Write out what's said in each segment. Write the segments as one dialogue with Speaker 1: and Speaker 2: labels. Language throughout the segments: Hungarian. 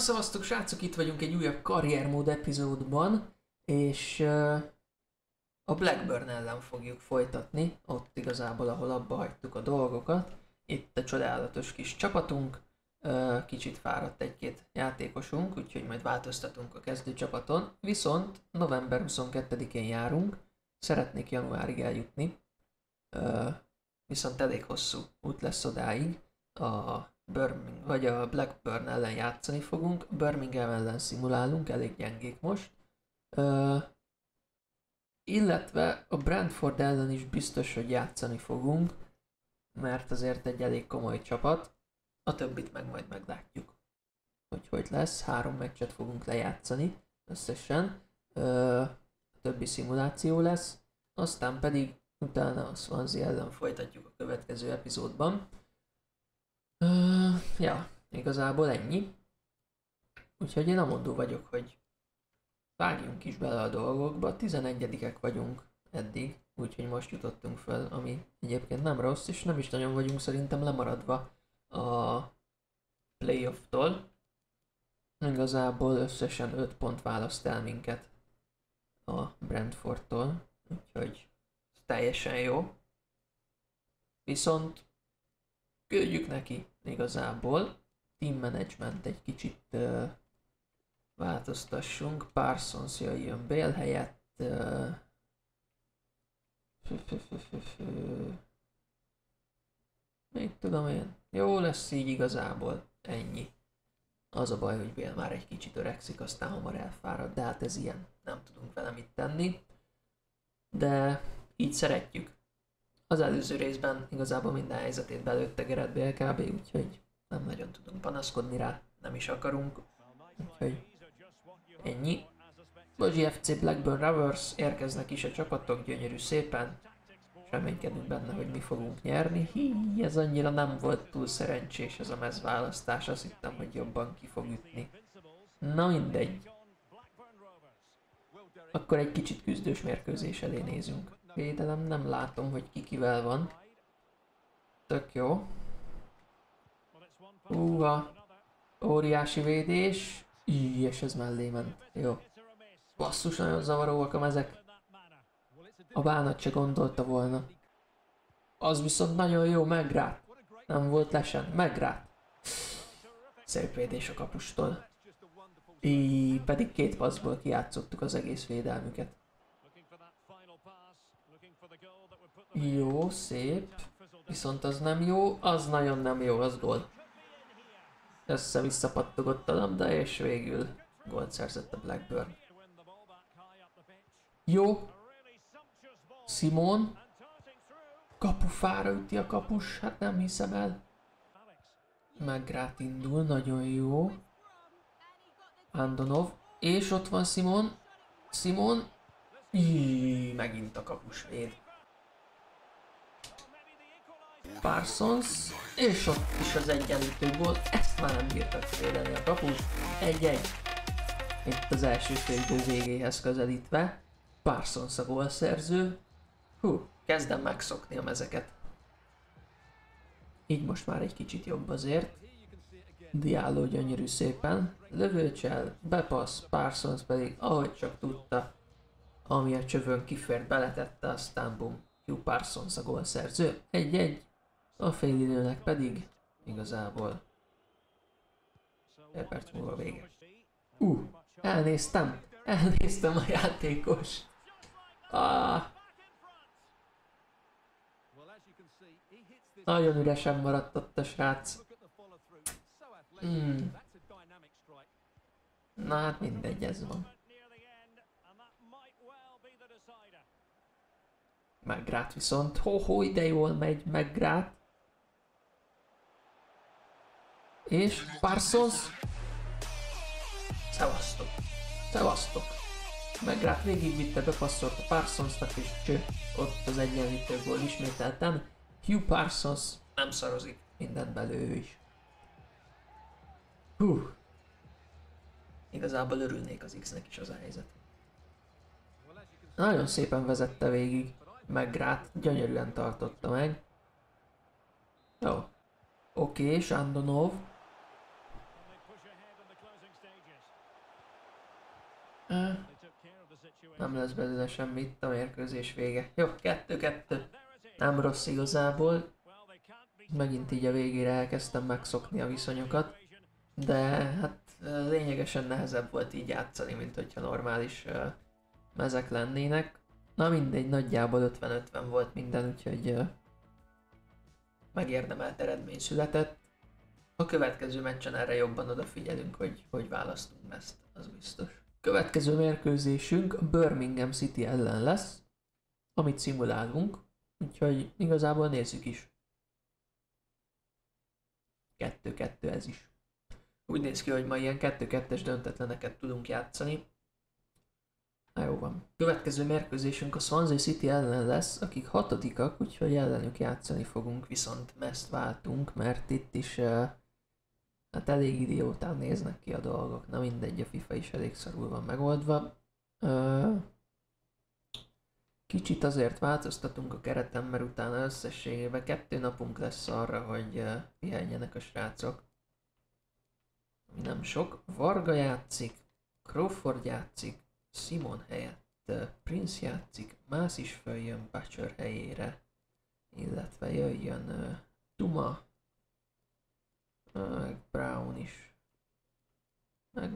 Speaker 1: Szevasztok srácok, itt vagyunk egy újabb karriermód epizódban, és a Blackburn ellen fogjuk folytatni, ott igazából, ahol abba hagytuk a dolgokat. Itt a csodálatos kis csapatunk, kicsit fáradt egy-két játékosunk, úgyhogy majd változtatunk a kezdőcsapaton. Viszont november 22-én járunk, szeretnék januárig eljutni, viszont elég hosszú út lesz odáig. A Blackburn ellen játszani fogunk, Birmingham ellen szimulálunk, elég gyengék most. Illetve a Brentford ellen is biztos, hogy játszani fogunk, mert azért egy elég komoly csapat, a többit meg majd meglátjuk, hogy lesz. 3 meccset fogunk lejátszani összesen, a többi szimuláció lesz, aztán pedig utána a Swansea ellen folytatjuk a következő epizódban. Ja, igazából ennyi. Úgyhogy én amondó vagyok, hogy vágjunk is bele a dolgokba. 11-ek vagyunk eddig, úgyhogy most jutottunk fel, ami egyébként nem rossz, és nem is nagyon vagyunk szerintem lemaradva a playoff-tól. Igazából összesen 5 pont választ el minket a Brentfordtól, úgyhogy ez teljesen jó. Viszont küldjük neki igazából. Team management egy kicsit változtassunk. Parsons jön Bale helyett. Még tudom én. Jó lesz így igazából. Ennyi. Az a baj, hogy Bale már egy kicsit öregszik, aztán hamar elfárad, de hát ez ilyen. Nem tudunk vele mit tenni. De így szeretjük. Az előző részben igazából minden helyzetét belőtte Gareth Bale kb, úgyhogy nem nagyon tudunk panaszkodni rá, nem is akarunk, úgyhogy ennyi. Bozsi FC Blackburn Rovers, érkeznek is a csapatok, gyönyörű szépen, reménykedünk benne, hogy mi fogunk nyerni. Ez annyira nem volt túl szerencsés ez a mezválasztás, azt hittem, hogy jobban ki fog ütni. Na mindegy. Akkor egy kicsit küzdős mérkőzés elé nézünk. Védelem, nem látom, hogy ki kivel van. Tök jó. Óriási védés. És ez mellé ment. Jó. Basszus, nagyon zavaróak a mezek. A bánat se gondolta volna. Az viszont nagyon jó, Megrát. Nem volt lesen, Megrát. Szép védés a kapustól. Pedig 2 passzból kijátszottuk az egész védelmüket. Jó, szép. Viszont az nem jó, az nagyon nem jó, az gól. Össze-vissza pattogott a labda, és végül gólt szerzett a Blackburn. Jó. Simon. Kapufára üti a kapus, hát nem hiszem el. Megrát indul, nagyon jó. Andonov. És ott van Simon. Simon. Megint a kapus véd. Parsons, és ott is az egyenlítő gól, ezt már nem bírtak védeni a kapus. 1-1. Itt az első félidő végéhez közelítve. Parsons a gólszerző. Kezdem megszokni a mezeket. Így most már egy kicsit jobb azért. Diallo gyönyörű szépen. Lövőcsel, bepassz, Parsons pedig ahogy csak tudta, ami a csövön kifért, beletette, aztán bum. Hugh Parsons a gólszerző. 1-1. A félidőnek pedig igazából fél perc múlva vége. Elnéztem a játékost. Nagyon üresen maradt ott a srác. Na hát mindegy, ez van. Megrát viszont, ide jól megy Megrát. És Parsons. Szevasztok. Megrát végigvitte, bepasszolt a Parsonsnak, és cső, ott az egyenlítő gól ismételten. Hugh Parsons nem szarozik, mindent belő ő is. Igazából örülnék az X-nek is az a helyzet. Nagyon szépen vezette végig. Megrát, gyönyörűen tartotta meg. Jó. Oké, Sandonov. Nem lesz belőle semmi, itt a mérkőzés vége. Jó, 2-2. Nem rossz igazából. Megint így a végére elkezdtem megszokni a viszonyokat. De hát lényegesen nehezebb volt így játszani, mint hogyha normális mezek lennének. Na mindegy, nagyjából 50-50 volt minden, úgyhogy megérdemelt eredmény született. A következő meccsen erre jobban odafigyelünk, hogy választunk ezt, az biztos. Következő mérkőzésünk a Birmingham City ellen lesz, amit szimulálunk, úgyhogy igazából nézzük is. 2-2 ez is. Úgy néz ki, hogy ma ilyen 2-2-es döntetleneket tudunk játszani. Na jó van. Következő mérkőzésünk a Swansea City ellen lesz, akik hatodikak, úgyhogy ellenük játszani fogunk, viszont mezt váltunk, mert itt is hát elég idiótán néznek ki a dolgok. Na mindegy, a FIFA is elég szarul van megoldva. Kicsit azért változtatunk a kereten, mert utána összességében 2 napunk lesz arra, hogy pihenjenek a srácok. Ami nem sok. Varga játszik, Crawford játszik, Simon helyett Prince játszik, Mász is följön Butcher helyére, illetve jöjjön Duma, meg Brown is, meg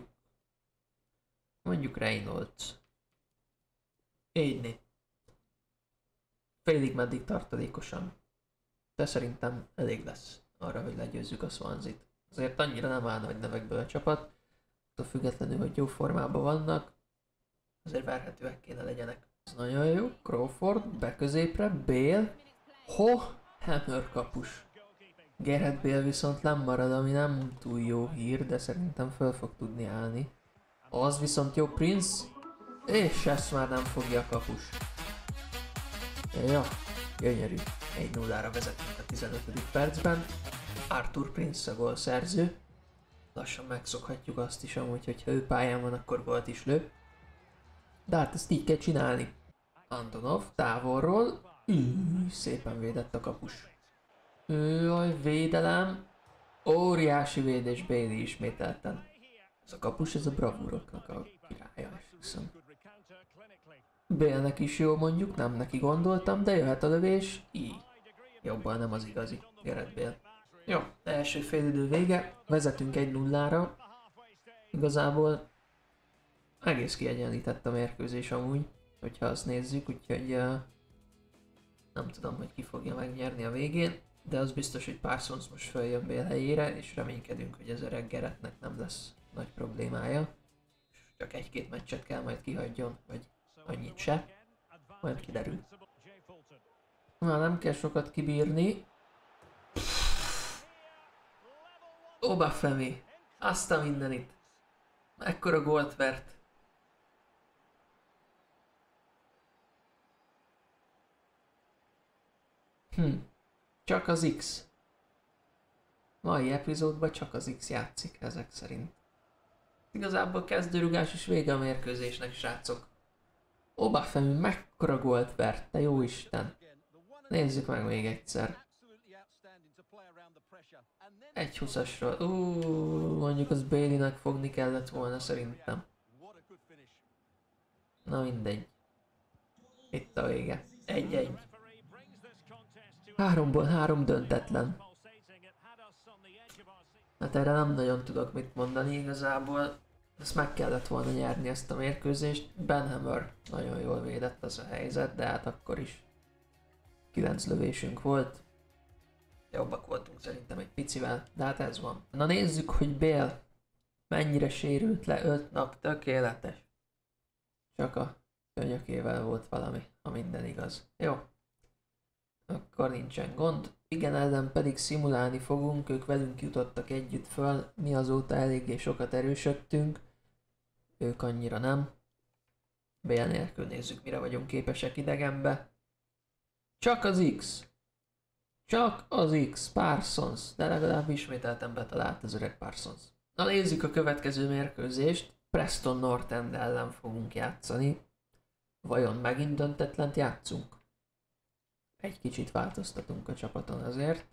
Speaker 1: mondjuk Reynolds. Így. Félig meddig tartalékosan. De szerintem elég lesz arra, hogy legyőzzük a Swansea-t. Azért annyira nem áll nagy nevekből a csapat, attól függetlenül, hogy jó formában vannak, azért várhatóak kéne legyenek. Ez nagyon jó, Crawford, beközépre, Bale, Hammer kapus. Gareth Bale viszont lemarad, ami nem túl jó hír, de szerintem föl fog tudni állni. Az viszont jó, Prince, és ezt már nem fogja a kapus. Ja, gyönyörű. 1-0-ra vezetünk a 15. percben. Arthur Prince a gólszerző. Lassan megszokhatjuk azt is amúgy, hogyha ő pályán van, akkor gólt is lő. De hát ezt így kell csinálni. Antonov távolról. Szépen védett a kapus. Jaj, védelem. Óriási védés Bailey ismételten. Ez a kapus, ez a bravúroknak a királya, esküszöm. Bale-nek is jó mondjuk, nem neki gondoltam, de jöhet a lövés. Jobban nem az igazi, Gareth Bale. Jó, első félidő vége, vezetünk 1-0-ra. Igazából egész kiegyenlített a mérkőzés amúgy, hogyha azt nézzük, úgyhogy nem tudom, hogy ki fogja megnyerni a végén, de az biztos, hogy Parsons most följön Bale helyére, és reménykedünk, hogy az öreg Garethnek nem lesz nagy problémája. Csak 1-2 meccset kell majd kihagyjon, vagy annyit se, majd kiderül. Na, nem kell sokat kibírni. Obafemi, azt a mindenit. Ekkora gólt vert. Csak az X. Mai epizódban csak az X játszik ezek szerint. Igazából kezdőrugás és vége a mérkőzésnek, srácok. Obafemi mekkora gólt vert, te jó Isten. Nézzük meg még egyszer. 1-20-asról. Mondjuk az Bailey-nek fogni kellett volna szerintem. Na mindegy. Itt a vége. 1-1. 3-ból 3 döntetlen. Hát erre nem nagyon tudok mit mondani igazából. Ezt meg kellett volna nyerni ezt a mérkőzést. Ben Hammer nagyon jól védett az a helyzet, de hát akkor is 9 lövésünk volt. Jobbak voltunk szerintem egy picivel, de hát ez van. Na nézzük, hogy Bale mennyire sérült le 5 nap, tökéletes. Csak a könyökével volt valami, ha minden igaz. Jó. Akkor nincsen gond. Igen, ellen pedig szimulálni fogunk, ők velünk jutottak együtt föl, mi azóta eléggé sokat erősödtünk, ők annyira nem. Bale nélkül nézzük, mire vagyunk képesek idegenbe. Csak az X. Csak az X, Parsons, de legalább ismételten betalált az öreg Parsons. Na nézzük a következő mérkőzést, Preston North End ellen fogunk játszani. Vajon megint döntetlent játszunk? Egy kicsit változtatunk a csapaton azért.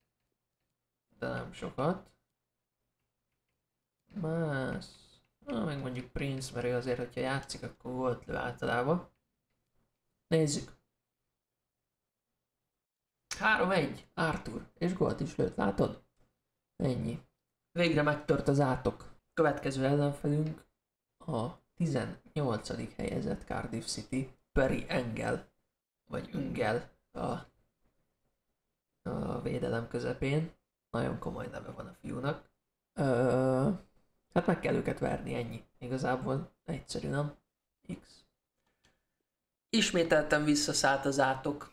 Speaker 1: De nem sokat. Más. Na, meg mondjuk Prince, mert ő azért, hogyha játszik, akkor gólt lő általában. Nézzük. 3-1, Arthur, és gólt is lőtt, látod? Ennyi. Végre megtört az átok. Következő ellenfelünk a 18. helyezett Cardiff City, Perry Engel, vagy Ungel a védelem közepén. Nagyon komoly neve van a fiúnak. Hát meg kell őket verni, ennyi. Igazából egyszerű, nem? X. Ismételten visszaszállt az átok.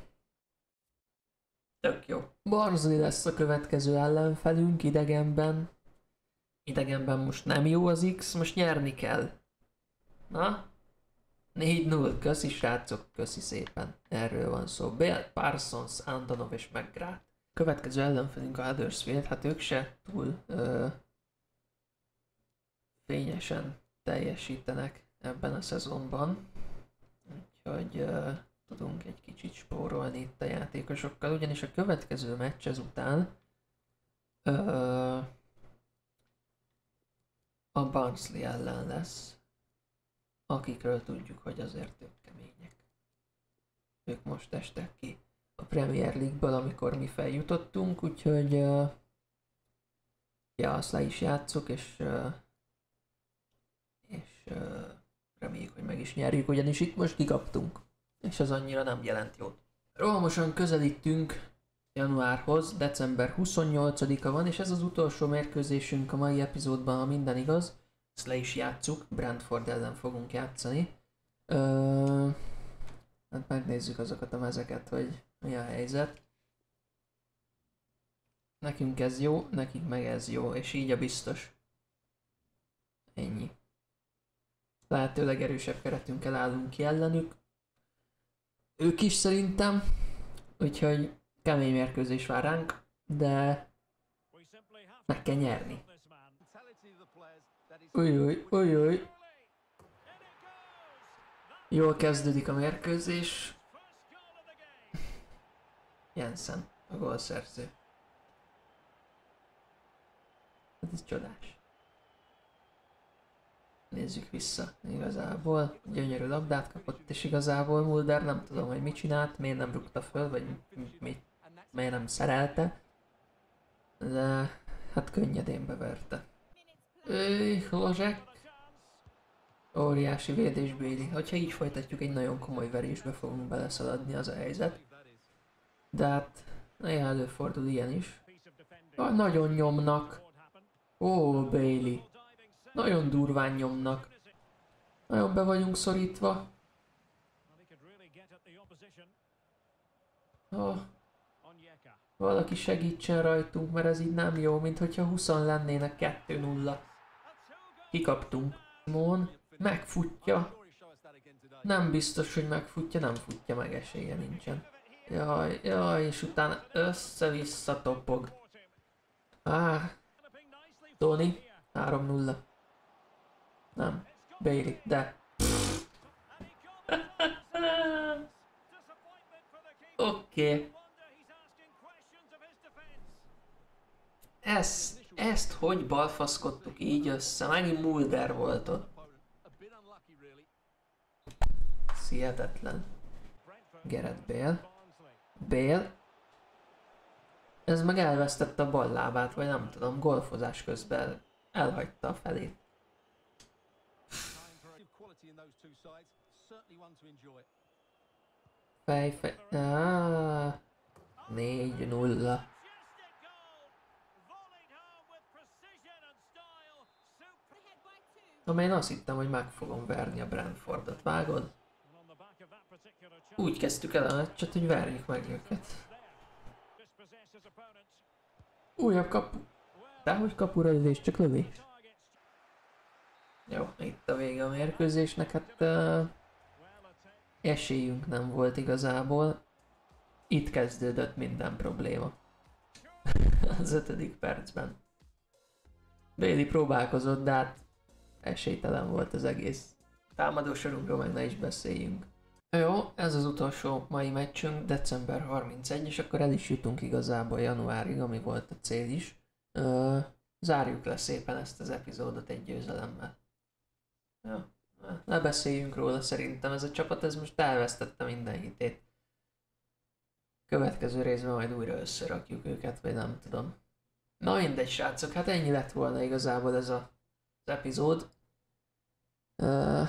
Speaker 1: Tök jó. Barnsley lesz a következő ellenfelünk idegenben. Idegenben most nem jó az X, most nyerni kell. Na? 4-0, köszi srácok, köszi szépen. Erről van szó. Bale, Parsons, Antonov és McGrath. Következő ellenfelünk a Huddersfield, hát ők se túl fényesen teljesítenek ebben a szezonban. Úgyhogy tudunk egy kicsit spórolni itt a játékosokkal, ugyanis a következő meccs ezután a Barnsley ellen lesz, akikről tudjuk, hogy azért ők kemények. Ők most estek ki a Premier League-ből, amikor mi feljutottunk, úgyhogy ja, azt le is játsszuk, és reméljük, hogy meg is nyerjük, ugyanis itt most kikaptunk, és az annyira nem jelent jót. Rohamosan közelítünk januárhoz, december 28-a van, és ez az utolsó mérkőzésünk a mai epizódban, ha minden igaz. Ezt le is játsszuk, Brentford ellen fogunk játszani. Hát megnézzük azokat a mezeket, hogy mi a helyzet. Nekünk ez jó, nekik meg ez jó, és így a biztos. Ennyi. Lehetőleg erősebb keretünkkel állunk ki ellenük. Ők is szerintem, úgyhogy kemény mérkőzés vár ránk, de meg kell nyerni. Ujjjj. Jól kezdődik a mérkőzés. Jensen, a gólszerző. Hát ez csodás. Nézzük vissza igazából. Gyönyörű labdát kapott, és igazából Mulder nem tudom, hogy mit csinált, miért nem rúgta föl, vagy miért nem szerelte. De hát könnyedén beverte. Lozsek. Óriási védés Bailey. Hogyha így folytatjuk, egy nagyon komoly verésbe fogunk beleszaladni, az a helyzet. De hát néha előfordul ilyen is. Nagyon nyomnak. Ó, Bailey. Nagyon durván nyomnak. Nagyon be vagyunk szorítva. Valaki segítsen rajtunk, mert ez így nem jó, mint hogyha 20 lennének 2-0. Kikaptunk. Simon megfutja. Nem biztos, hogy megfutja, nem futja meg, esélye nincsen. Jaj, és utána össze-vissza topog. Tony, 3-0. Nem, Bailey, de... Oké. Ezt hogy balfaszkodtuk így össze? Megint Mulder volt ott. Hihetetlen. Gareth Bale. Bale. Ez meg elvesztette a bal lábát, vagy nem tudom, golfozás közben elhagyta a felét. Fej. 4-0. Én azt hittem, hogy meg fogom verni a Brentfordot, vágod? Úgy kezdtük el a meccset, hogy verjük meg őket. Újabb kapu. Dehogy kapura lövés, csak lövés. Jó, itt a vége a mérkőzésnek, hát esélyünk nem volt igazából. Itt kezdődött minden probléma. Az 5. percben. Bailey próbálkozott, de hát esélytelen volt az egész. Támadósorunkról meg ne is beszéljünk. Jó, ez az utolsó mai meccsünk, december 31, és akkor el is jutunk igazából januárig, ami volt a cél is. Zárjuk le szépen ezt az epizódot egy győzelemmel. Ja, ne beszéljünk róla, szerintem ez a csapat ez most elvesztette minden hitét. Következő részben majd újra összerakjuk őket, vagy nem tudom. Na mindegy, srácok, hát ennyi lett volna igazából ez az epizód. Uh,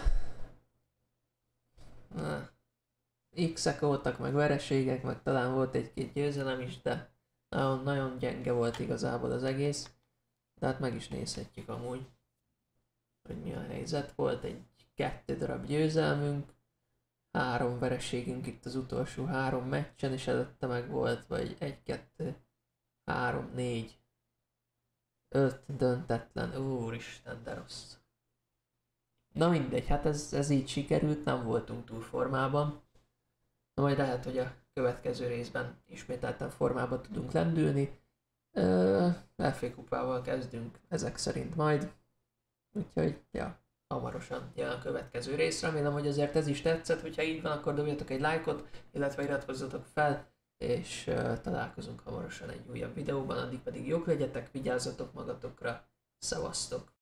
Speaker 1: X-ek voltak, meg vereségek, meg talán volt egy-két győzelem is, de nagyon gyenge volt igazából az egész. De hát meg is nézhetjük amúgy, hogy mi a helyzet. Volt egy 2 darab győzelmünk, 3 vereségünk itt az utolsó 3 meccsen, és előtte meg volt, vagy 1, 2, 3, 4, 5 döntetlen. Úristen, de rossz. Na mindegy, hát ez így sikerült, nem voltunk túl formában. Na majd lehet, hogy a következő részben ismételten formába tudunk lendülni. FA kupával kezdünk ezek szerint majd. Úgyhogy, ja, hamarosan jön a következő rész. Remélem, hogy azért ez is tetszett. Hogyha így van, akkor dobjatok egy lájkot, illetve iratkozzatok fel, és találkozunk hamarosan egy újabb videóban. Addig pedig jók legyetek, vigyázzatok magatokra. Szevasztok!